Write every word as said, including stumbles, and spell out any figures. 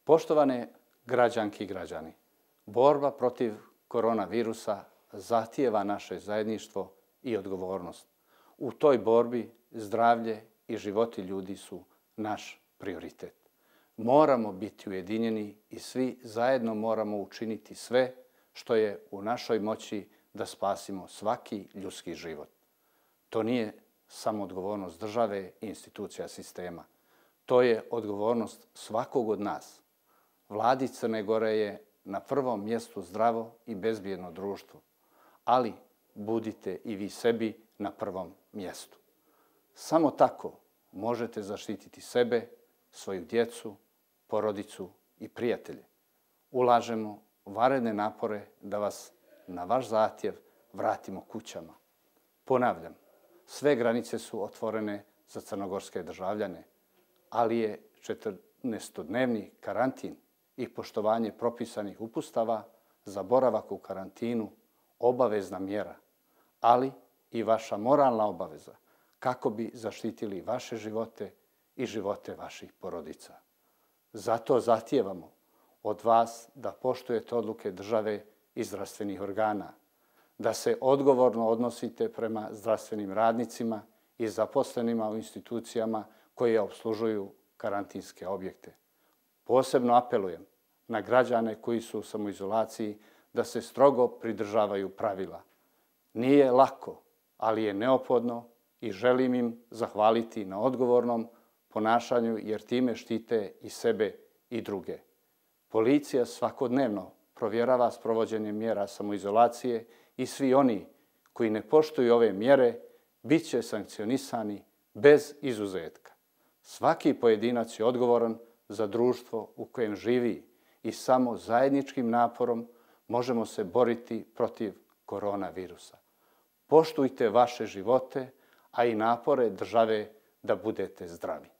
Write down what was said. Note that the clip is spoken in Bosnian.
Poštovane građanke i građani, borba protiv koronavirusa zahtijeva naše zajedništvo i odgovornost. U toj borbi zdravlje i životi ljudi su naš prioritet. Moramo biti ujedinjeni i svi zajedno moramo učiniti sve što je u našoj moći da spasimo svaki ljudski život. To nije samo odgovornost države i institucija sistema. To je odgovornost svakog od nas. Vladi Crne Gore je na prvom mjestu zdravo i bezbjedno društvo, ali budite i vi sebi na prvom mjestu. Samo tako možete zaštititi sebe, svoju djecu, porodicu i prijatelje. Ulažemo vanredne napore da vas na vaš zahtjev vratimo kućama. Ponavljam, sve granice su otvorene za crnogorske državljane, ali je četrnaestodnevni karantin i poštovanje propisanih uputstava za boravak u karantinu obavezna mjera, ali i vaša moralna obaveza kako bi zaštitili vaše živote i živote vaših porodica. Zato zahtijevamo od vas da poštujete odluke države i zdravstvenih organa, da se odgovorno odnosite prema zdravstvenim radnicima i zaposlenima u institucijama koje opslužuju karantinske objekte. Posebno apelujem na građane koji su u samoizolaciji da se strogo pridržavaju pravila. Nije lako, ali je neophodno i želim im zahvaliti na odgovornom ponašanju jer time štite i sebe i druge. Policija svakodnevno provjerava sprovođenje mjera samoizolacije i svi oni koji ne poštuju ove mjere bit će sankcionisani bez izuzetka. Svaki pojedinac je odgovoran za društvo u kojem živi i samo zajedničkim naporom možemo se boriti protiv koronavirusa. Poštujte vaše živote, a i napore države da budete zdravi.